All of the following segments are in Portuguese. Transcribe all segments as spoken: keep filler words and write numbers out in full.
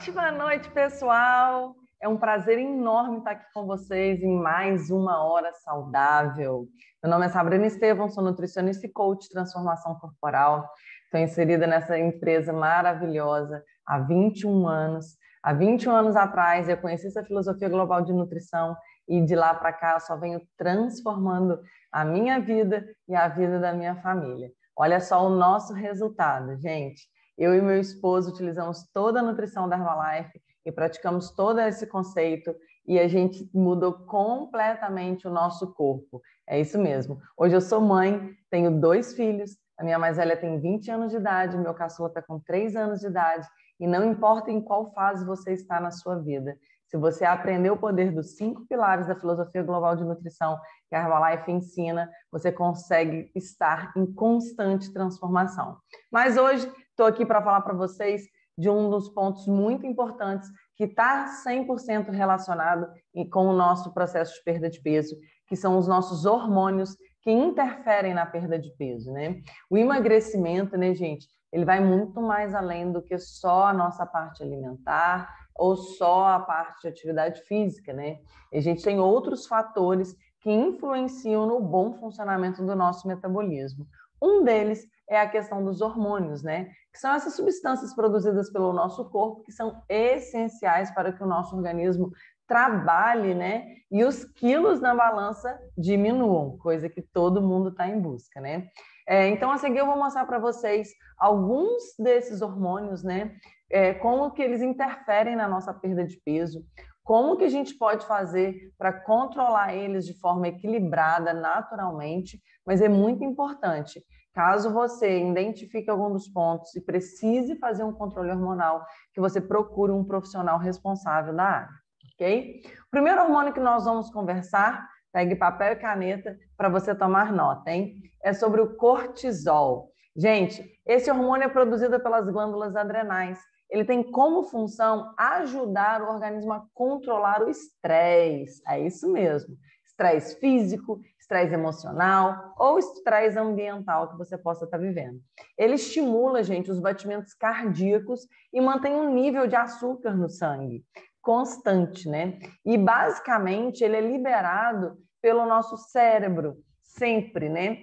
Ótima noite, pessoal! É um prazer enorme estar aqui com vocês em mais uma hora saudável. Meu nome é Sabrina Estevão, sou nutricionista e coach de transformação corporal. Estou inserida nessa empresa maravilhosa há vinte e um anos. Há vinte e um anos atrás eu conheci essa filosofia global de nutrição e de lá para cá eu só venho transformando a minha vida e a vida da minha família. Olha só o nosso resultado, gente. Eu e meu esposo utilizamos toda a nutrição da Herbalife e praticamos todo esse conceito e a gente mudou completamente o nosso corpo. É isso mesmo. Hoje eu sou mãe, tenho dois filhos, a minha mais velha tem vinte anos de idade, meu caçula está com três anos de idade e não importa em qual fase você está na sua vida. Se você aprender o poder dos cinco pilares da filosofia global de nutrição que a Herbalife ensina, você consegue estar em constante transformação. Mas hoje estou aqui para falar para vocês de um dos pontos muito importantes que está cem por cento relacionado com o nosso processo de perda de peso, que são os nossos hormônios que interferem na perda de peso, né? O emagrecimento, né, gente, ele vai muito mais além do que só a nossa parte alimentar ou só a parte de atividade física, né? A gente tem outros fatores que influenciam no bom funcionamento do nosso metabolismo. Um deles é a questão dos hormônios, né? Que são essas substâncias produzidas pelo nosso corpo que são essenciais para que o nosso organismo trabalhe, né? E os quilos na balança diminuam, coisa que todo mundo está em busca, né? É, então, a seguir eu vou mostrar para vocês alguns desses hormônios, né? É, como que eles interferem na nossa perda de peso, como que a gente pode fazer para controlar eles de forma equilibrada, naturalmente, mas é muito importante. Caso você identifique algum dos pontos e precise fazer um controle hormonal, que você procure um profissional responsável da área, ok? O primeiro hormônio que nós vamos conversar, pegue papel e caneta para você tomar nota, hein? É sobre o cortisol. Gente, esse hormônio é produzido pelas glândulas adrenais. Ele tem como função ajudar o organismo a controlar o estresse. É isso mesmo. Estresse físico, estresse emocional ou estresse ambiental que você possa estar vivendo. Ele estimula, gente, os batimentos cardíacos e mantém um nível de açúcar no sangue constante, né? E basicamente ele é liberado pelo nosso cérebro, sempre, né?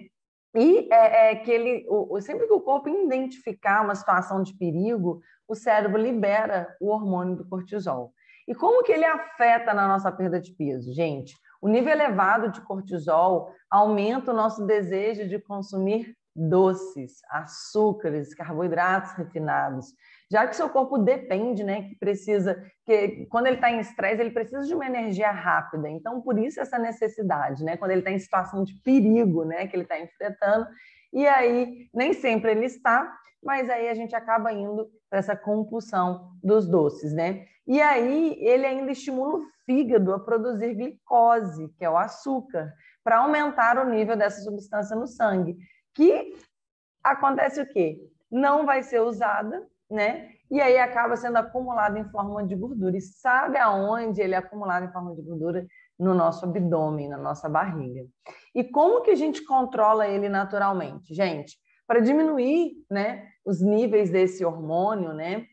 E é, é que ele, o, sempre que o corpo identificar uma situação de perigo, o cérebro libera o hormônio do cortisol. E como que ele afeta na nossa perda de peso, gente? O nível elevado de cortisol aumenta o nosso desejo de consumir doces, açúcares, carboidratos refinados, já que seu corpo depende, né, que precisa, que quando ele está em estresse, ele precisa de uma energia rápida. Então, por isso essa necessidade, né, quando ele está em situação de perigo, né, que ele está enfrentando. E aí, nem sempre ele está, mas aí a gente acaba indo para essa compulsão dos doces, né? E aí ele ainda estimula o fígado a produzir glicose, que é o açúcar, para aumentar o nível dessa substância no sangue, que acontece o quê? Não vai ser usada, né? E aí acaba sendo acumulado em forma de gordura. E sabe aonde ele é acumulado em forma de gordura? No nosso abdômen, na nossa barriga. E como que a gente controla ele naturalmente? Gente, para diminuir, né, os níveis desse hormônio, né?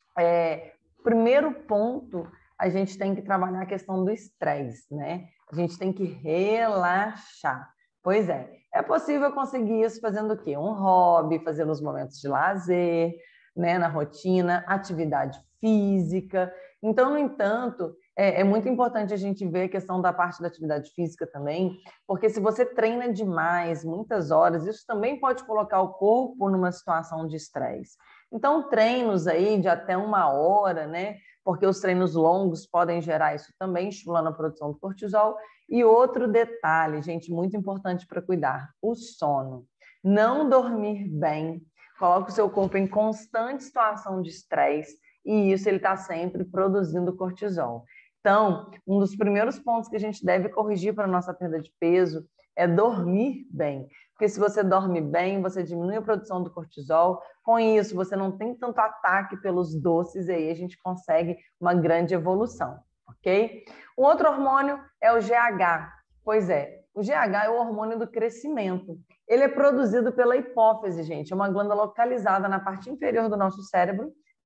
É, primeiro ponto, a gente tem que trabalhar a questão do estresse, né? A gente tem que relaxar. Pois é, é possível conseguir isso fazendo o quê? Um hobby, fazendo os momentos de lazer, né, na rotina, atividade física. Então, no entanto, é, é muito importante a gente ver a questão da parte da atividade física também, porque se você treina demais, muitas horas, isso também pode colocar o corpo numa situação de estresse. Então, treinos aí de até uma hora, né? Porque os treinos longos podem gerar isso também, estimulando a produção do cortisol. E outro detalhe, gente, muito importante para cuidar, o sono. Não dormir bem coloca o seu corpo em constante situação de estresse e isso ele está sempre produzindo cortisol. Então, um dos primeiros pontos que a gente deve corrigir para a nossa perda de peso é dormir bem. Porque se você dorme bem, você diminui a produção do cortisol. Com isso, você não tem tanto ataque pelos doces e aí a gente consegue uma grande evolução, ok? O outro hormônio é o G H. Pois é, o G H é o hormônio do crescimento. Ele é produzido pela hipófise, gente. É uma glândula localizada na parte inferior do nosso cérebro,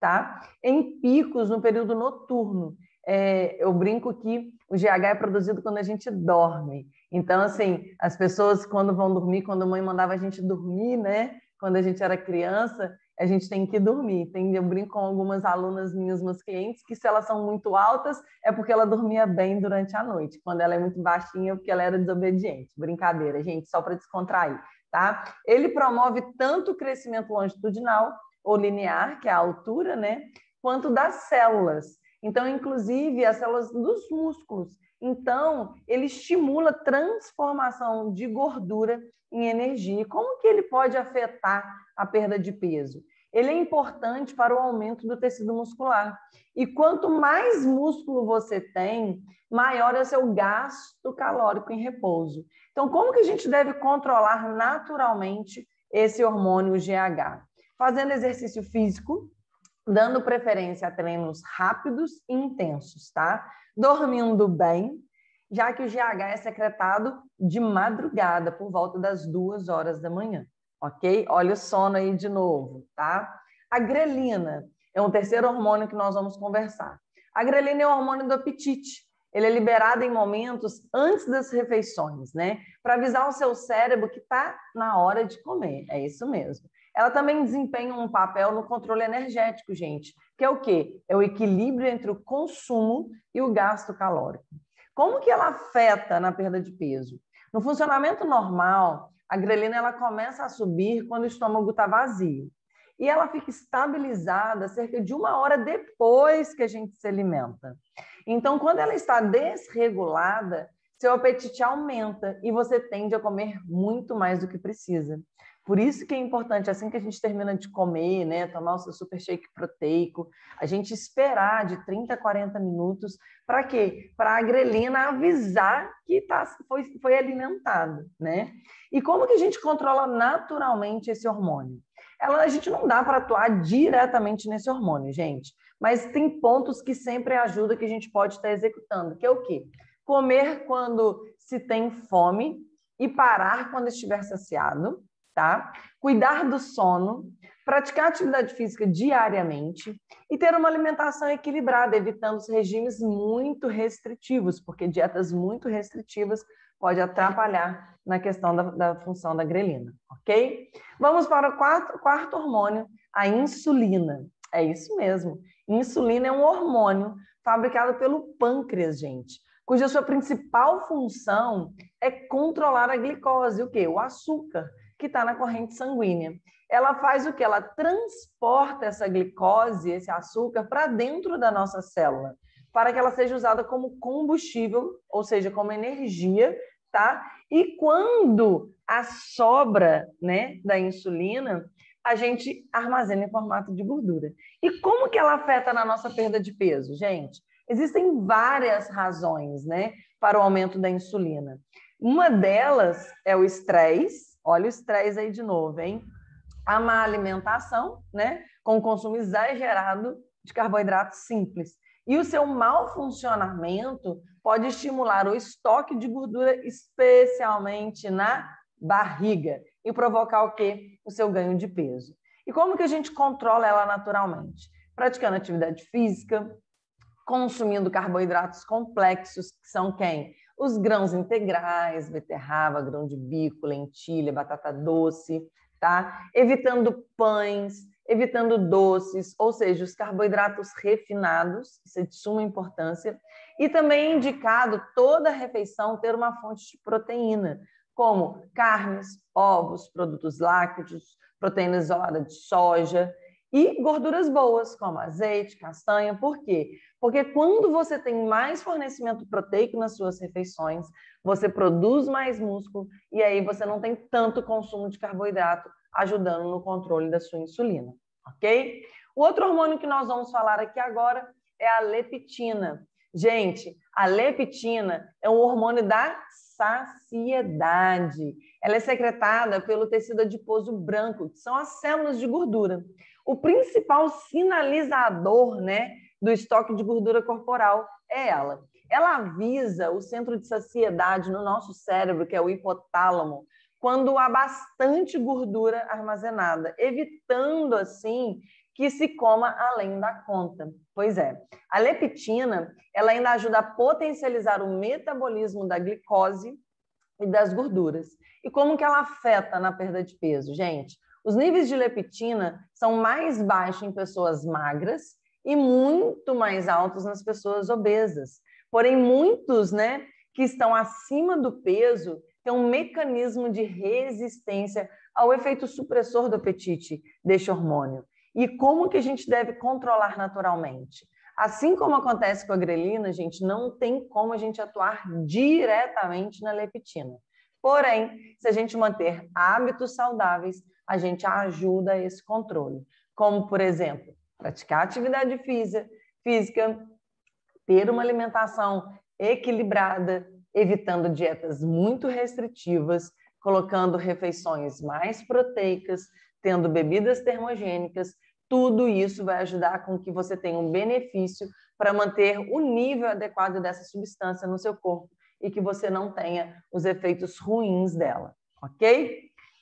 tá? Em picos no período noturno. É, eu brinco que o G H é produzido quando a gente dorme. Então, assim, as pessoas quando vão dormir, quando a mãe mandava a gente dormir, né? Quando a gente era criança, a gente tem que dormir. Tem, eu brinco com algumas alunas minhas, meus clientes, que se elas são muito altas, é porque ela dormia bem durante a noite. Quando ela é muito baixinha, é porque ela era desobediente. Brincadeira, gente, só para descontrair, tá? Ele promove tanto o crescimento longitudinal ou linear, que é a altura, né? Quanto das células. Então, inclusive, as células dos músculos. Então, ele estimula a transformação de gordura em energia. Como que ele pode afetar a perda de peso? Ele é importante para o aumento do tecido muscular. E quanto mais músculo você tem, maior é o seu gasto calórico em repouso. Então, como que a gente deve controlar naturalmente esse hormônio G H? Fazendo exercício físico, dando preferência a treinos rápidos e intensos, tá? Dormindo bem, já que o G H é secretado de madrugada, por volta das duas horas da manhã, ok? Olha o sono aí de novo, tá? A grelina é um terceiro hormônio que nós vamos conversar. A grelina é o hormônio do apetite. Ele é liberado em momentos antes das refeições, né? Para avisar o seu cérebro que está na hora de comer. É isso mesmo. Ela também desempenha um papel no controle energético, gente, que é o quê? É o equilíbrio entre o consumo e o gasto calórico. Como que ela afeta na perda de peso? No funcionamento normal, a grelina ela começa a subir quando o estômago está vazio. E ela fica estabilizada cerca de uma hora depois que a gente se alimenta. Então, quando ela está desregulada, seu apetite aumenta e você tende a comer muito mais do que precisa. Por isso que é importante, assim que a gente termina de comer, né, tomar o seu super shake proteico, a gente esperar de trinta a quarenta minutos. Para quê? Para a grelina avisar que tá, foi, foi alimentado, né? E como que a gente controla naturalmente esse hormônio? Ela, a gente não dá para atuar diretamente nesse hormônio, gente, mas tem pontos que sempre ajudam que a gente pode estar executando, que é o quê? Comer quando se tem fome e parar quando estiver saciado, tá? Cuidar do sono, praticar atividade física diariamente e ter uma alimentação equilibrada, evitando os regimes muito restritivos, porque dietas muito restritivas pode atrapalhar na questão da, da função da grelina, ok? Vamos para o quarto, quarto hormônio, a insulina. É isso mesmo. Insulina é um hormônio fabricado pelo pâncreas, gente, cuja sua principal função é controlar a glicose, o quê? O açúcar, que está na corrente sanguínea. Ela faz o quê? Ela transporta essa glicose, esse açúcar, para dentro da nossa célula, para que ela seja usada como combustível, ou seja, como energia, tá? E quando a sobra, né, da insulina, a gente armazena em formato de gordura. E como que ela afeta na nossa perda de peso, gente? Existem várias razões, né, para o aumento da insulina. Uma delas é o estresse. Olha o estresse aí de novo, hein? A má alimentação, né, com o consumo exagerado de carboidratos simples. E o seu mau funcionamento pode estimular o estoque de gordura, especialmente na barriga, e provocar o quê? O seu ganho de peso. E como que a gente controla ela naturalmente? Praticando atividade física, consumindo carboidratos complexos, que são quem? Os grãos integrais, beterraba, grão de bico, lentilha, batata doce, tá? Evitando pães, evitando doces, ou seja, os carboidratos refinados, isso é de suma importância, e também é indicado toda refeição ter uma fonte de proteína, como carnes, ovos, produtos lácteos, proteína isolada de soja, e gorduras boas, como azeite, castanha. Por quê? Porque quando você tem mais fornecimento proteico nas suas refeições, você produz mais músculo e aí você não tem tanto consumo de carboidrato, ajudando no controle da sua insulina, ok? O outro hormônio que nós vamos falar aqui agora é a leptina. Gente, a leptina é um hormônio da saciedade. Ela é secretada pelo tecido adiposo branco, que são as células de gordura. O principal sinalizador, né, do estoque de gordura corporal é ela. Ela avisa o centro de saciedade no nosso cérebro, que é o hipotálamo, quando há bastante gordura armazenada, evitando, assim, que se coma além da conta. Pois é, a leptina, ela ainda ajuda a potencializar o metabolismo da glicose e das gorduras. E como que ela afeta na perda de peso, gente? Os níveis de leptina são mais baixos em pessoas magras e muito mais altos nas pessoas obesas. Porém, muitos, né, que estão acima do peso têm um mecanismo de resistência ao efeito supressor do apetite deste hormônio. E como que a gente deve controlar naturalmente? Assim como acontece com a grelina, gente, não tem como a gente atuar diretamente na leptina. Porém, se a gente manter hábitos saudáveis, a gente ajuda a esse controle. Como, por exemplo, praticar atividade física, ter uma alimentação equilibrada, evitando dietas muito restritivas, colocando refeições mais proteicas, tendo bebidas termogênicas. Tudo isso vai ajudar com que você tenha um benefício para manter o nível adequado dessa substância no seu corpo e que você não tenha os efeitos ruins dela, ok?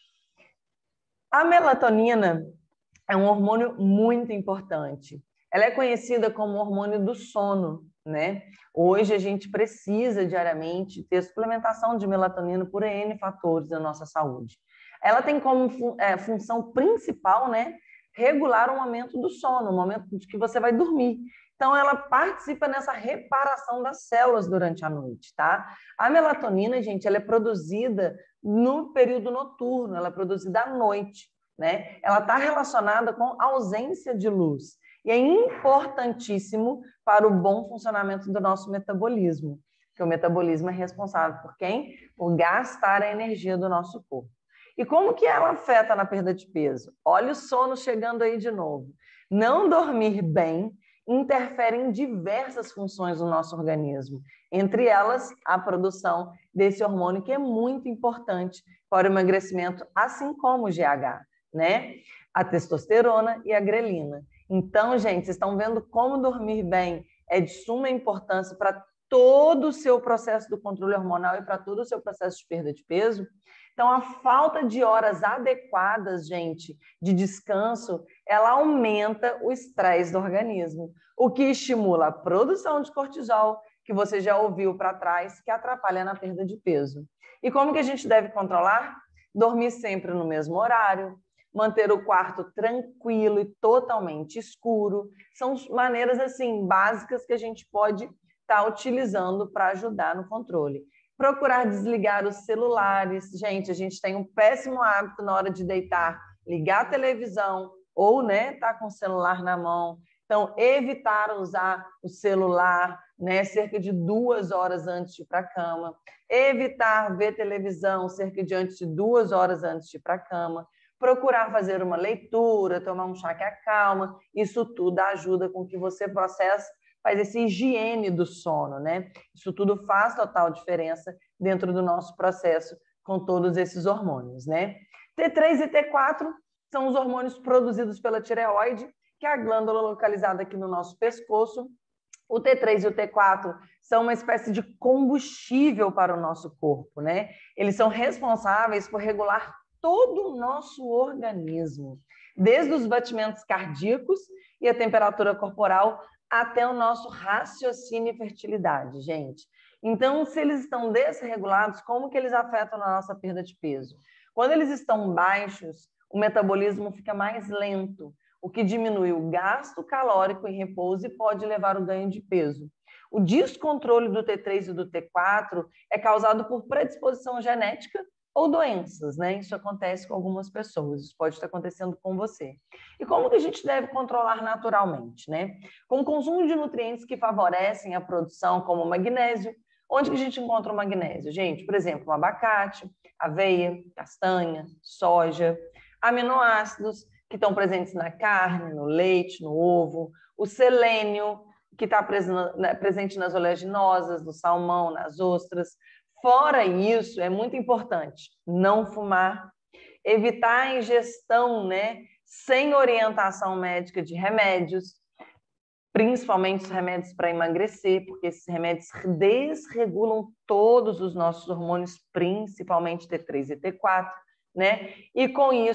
A melatonina é um hormônio muito importante. Ela é conhecida como hormônio do sono, né? Hoje a gente precisa diariamente ter suplementação de melatonina por N fatores da nossa saúde. Ela tem como é, função principal, né, regular o momento do sono, o momento de que você vai dormir. Então, ela participa nessa reparação das células durante a noite, tá? A melatonina, gente, ela é produzida no período noturno, ela é produzida à noite, né? Ela está relacionada com ausência de luz. E é importantíssimo para o bom funcionamento do nosso metabolismo, porque o metabolismo é responsável por quem? Por gastar a energia do nosso corpo. E como que ela afeta na perda de peso? Olha o sono chegando aí de novo. Não dormir bem interfere em diversas funções do nosso organismo, entre elas a produção desse hormônio que é muito importante para o emagrecimento, assim como o G H, né? A testosterona e a grelina. Então, gente, vocês estão vendo como dormir bem é de suma importância para todo o seu processo do controle hormonal e para todo o seu processo de perda de peso? Então, a falta de horas adequadas, gente, de descanso, ela aumenta o estresse do organismo, o que estimula a produção de cortisol, que você já ouviu para trás, que atrapalha na perda de peso. E como que a gente deve controlar? Dormir sempre no mesmo horário, manter o quarto tranquilo e totalmente escuro. São maneiras, assim, básicas que a gente pode estar utilizando para ajudar no controle. Procurar desligar os celulares. Gente, a gente tem um péssimo hábito na hora de deitar, ligar a televisão ou, né, tá com o celular na mão. Então, evitar usar o celular, né, cerca de duas horas antes de ir para a cama. Evitar ver televisão cerca de antes de duas horas antes de ir para a cama. Procurar fazer uma leitura, tomar um chá que acalma. Isso tudo ajuda com que você processe, faz essa higiene do sono, né? Isso tudo faz total diferença dentro do nosso processo com todos esses hormônios, né? T três e T quatro são os hormônios produzidos pela tireoide, que é a glândula localizada aqui no nosso pescoço. O T três e o T quatro são uma espécie de combustível para o nosso corpo, né? Eles são responsáveis por regular todo o nosso organismo, desde os batimentos cardíacos e a temperatura corporal até o nosso raciocínio e fertilidade, gente. Então, se eles estão desregulados, como que eles afetam na nossa perda de peso? Quando eles estão baixos, o metabolismo fica mais lento, o que diminui o gasto calórico em repouso e pode levar ao ganho de peso. O descontrole do T três e do T quatro é causado por predisposição genética ou doenças, né? Isso acontece com algumas pessoas, isso pode estar acontecendo com você. E como que a gente deve controlar naturalmente, né? Com o consumo de nutrientes que favorecem a produção, como o magnésio. Onde que a gente encontra o magnésio? Gente, por exemplo, o abacate, aveia, castanha, soja, aminoácidos que estão presentes na carne, no leite, no ovo, o selênio, que está presente nas oleaginosas, no salmão, nas ostras. Fora isso, é muito importante não fumar, evitar a ingestão, né, sem orientação médica de remédios, principalmente os remédios para emagrecer, porque esses remédios desregulam todos os nossos hormônios, principalmente T três e T quatro, né? E com isso,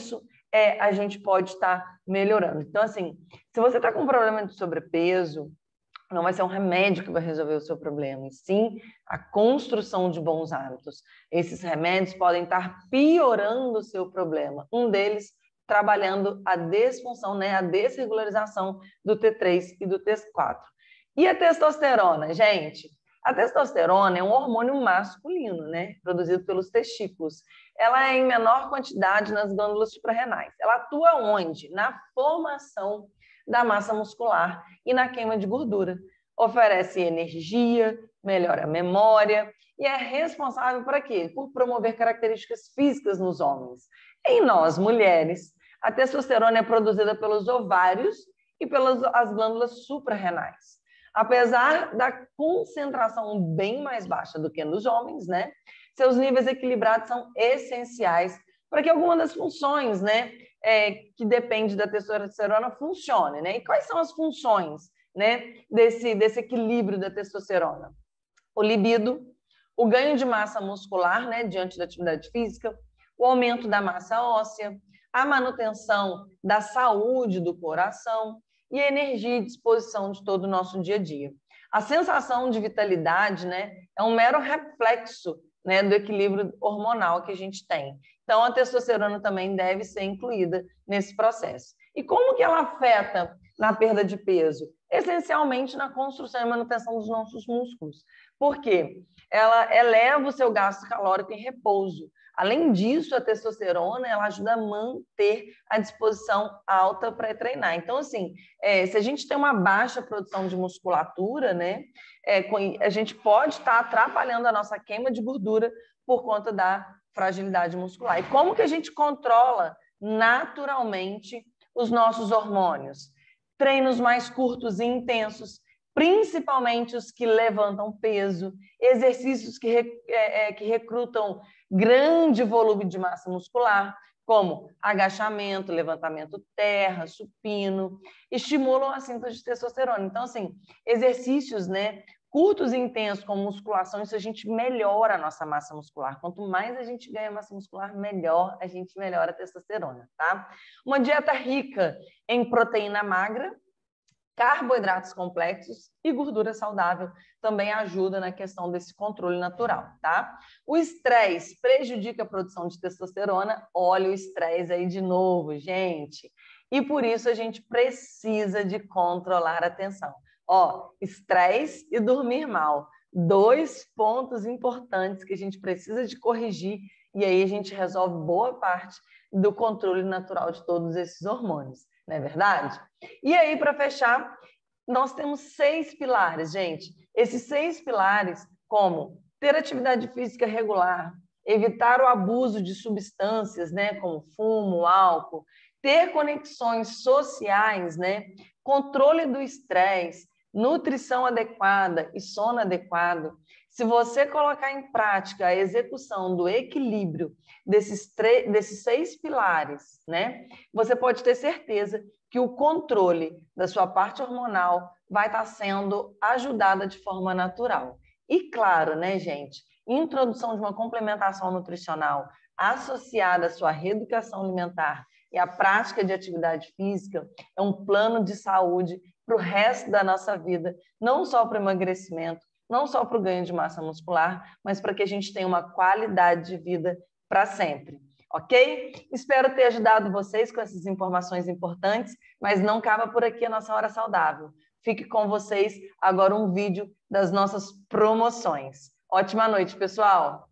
é, a gente pode estar tá melhorando. Então, assim, se você está com um problema de sobrepeso, não vai ser um remédio que vai resolver o seu problema, e sim a construção de bons hábitos. Esses remédios podem estar piorando o seu problema. Um deles, trabalhando a disfunção, né, a desregularização do T três e do T quatro. E a testosterona, gente? A testosterona é um hormônio masculino, né, produzido pelos testículos. Ela é em menor quantidade nas glândulas suprarrenais. Ela atua onde? Na formação da massa muscular e na queima de gordura. Oferece energia, melhora a memória e é responsável por quê? Por promover características físicas nos homens. Em nós, mulheres, a testosterona é produzida pelos ovários e pelas as glândulas suprarrenais. Apesar da concentração bem mais baixa do que nos homens, né? Seus níveis equilibrados são essenciais para que alguma das funções, né, é, que depende da testosterona funcione, né? E quais são as funções, né, desse, desse equilíbrio da testosterona? O libido, o ganho de massa muscular, né, diante da atividade física, o aumento da massa óssea, a manutenção da saúde do coração e a energia e disposição de todo o nosso dia a dia. A sensação de vitalidade, né, é um mero reflexo, né, do equilíbrio hormonal que a gente tem. Então, a testosterona também deve ser incluída nesse processo. E como que ela afeta na perda de peso? Essencialmente na construção e manutenção dos nossos músculos. Por quê? Ela eleva o seu gasto calórico em repouso. Além disso, a testosterona ela ajuda a manter a disposição alta para treinar. Então, assim, é, se a gente tem uma baixa produção de musculatura, né, é, a gente pode estar atrapalhando a nossa queima de gordura por conta da fragilidade muscular. E como que a gente controla naturalmente os nossos hormônios? Treinos mais curtos e intensos, principalmente os que levantam peso, exercícios que, é, que recrutam grande volume de massa muscular, como agachamento, levantamento terra, supino, estimulam a síntese de testosterona. Então, assim, exercícios, né, curtos e intensos, como musculação, isso a gente melhora a nossa massa muscular. Quanto mais a gente ganha massa muscular, melhor a gente melhora a testosterona, tá? Uma dieta rica em proteína magra, carboidratos complexos e gordura saudável também ajuda na questão desse controle natural, tá? O estresse prejudica a produção de testosterona. Olha o estresse aí de novo, gente. E por isso a gente precisa de controlar a tensão. Ó, estresse e dormir mal. Dois pontos importantes que a gente precisa de corrigir e aí a gente resolve boa parte do controle natural de todos esses hormônios. Não é verdade? E aí, para fechar, nós temos seis pilares, gente. Esses seis pilares, como ter atividade física regular, evitar o abuso de substâncias, né, como fumo, álcool, ter conexões sociais, né, controle do estresse, nutrição adequada e sono adequado. Se você colocar em prática a execução do equilíbrio desses, desses seis pilares, né, você pode ter certeza que o controle da sua parte hormonal vai estar sendo ajudada de forma natural. E claro, né, gente, introdução de uma complementação nutricional associada à sua reeducação alimentar e à prática de atividade física é um plano de saúde para o resto da nossa vida, não só para o emagrecimento, não só para o ganho de massa muscular, mas para que a gente tenha uma qualidade de vida para sempre, ok? Espero ter ajudado vocês com essas informações importantes, mas não acaba por aqui a nossa Hora Saudável. Fique com vocês agora um vídeo das nossas promoções. Ótima noite, pessoal!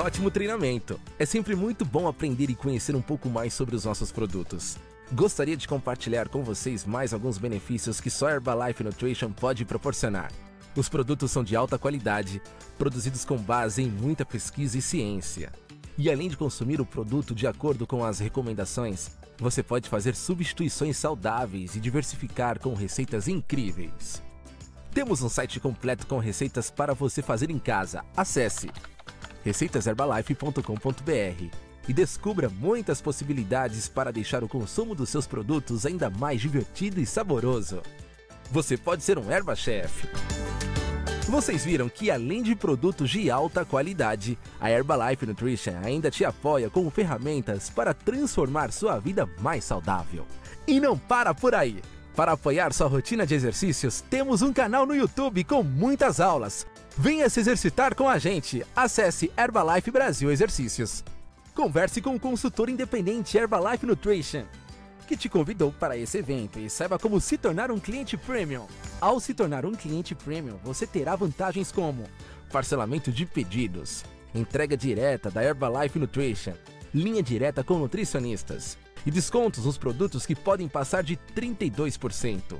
ótimo treinamento. É sempre muito bom aprender e conhecer um pouco mais sobre os nossos produtos. Gostaria de compartilhar com vocês mais alguns benefícios que só Herbalife Nutrition pode proporcionar. Os produtos são de alta qualidade, produzidos com base em muita pesquisa e ciência. E além de consumir o produto de acordo com as recomendações, você pode fazer substituições saudáveis e diversificar com receitas incríveis. Temos um site completo com receitas para você fazer em casa. Acesse receitas herbalife ponto com ponto br e descubra muitas possibilidades para deixar o consumo dos seus produtos ainda mais divertido e saboroso. Você pode ser um Herba Chef. Vocês viram que além de produtos de alta qualidade, a Herbalife Nutrition ainda te apoia com ferramentas para transformar sua vida mais saudável. E não para por aí! Para apoiar sua rotina de exercícios, temos um canal no YouTube com muitas aulas. Venha se exercitar com a gente. Acesse Herbalife Brasil Exercícios. Converse com o consultor independente Herbalife Nutrition, que te convidou para esse evento, e saiba como se tornar um cliente premium. Ao se tornar um cliente premium, você terá vantagens como parcelamento de pedidos, entrega direta da Herbalife Nutrition, linha direta com nutricionistas e descontos nos produtos que podem passar de trinta e dois por cento.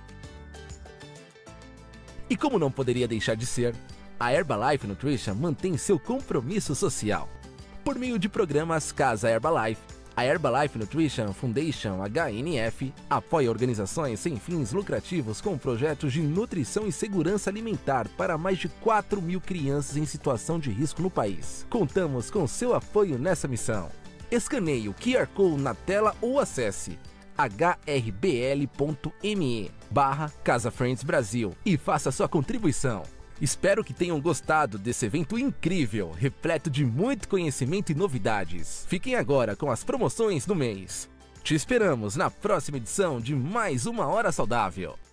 E como não poderia deixar de ser, a Herbalife Nutrition mantém seu compromisso social. Por meio de programas Casa Herbalife, a Herbalife Nutrition Foundation H N F apoia organizações sem fins lucrativos com projetos de nutrição e segurança alimentar para mais de quatro mil crianças em situação de risco no país. Contamos com seu apoio nessa missão. Escaneie o Q R Code na tela ou acesse h r b l ponto m e barra Casa Friends Brasil e faça sua contribuição. Espero que tenham gostado desse evento incrível, repleto de muito conhecimento e novidades. Fiquem agora com as promoções do mês. Te esperamos na próxima edição de mais uma Hora Saudável.